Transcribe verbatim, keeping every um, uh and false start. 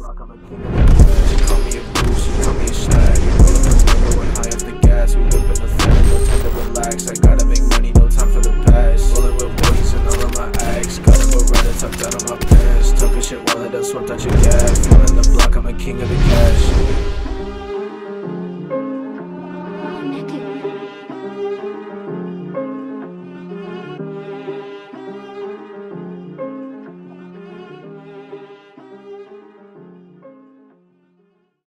block, I'm a king of the cash. Call me a boost, you call me a snag. Roll up a window, going high off the gas. We whip in the fan, no time to relax. I gotta make money, no time for the past. Rolling with boys and all of my acts. Got a Beretta tucked out of my pants. Talking shit while I done swept out your gas. Feeling the block, I'm a king of the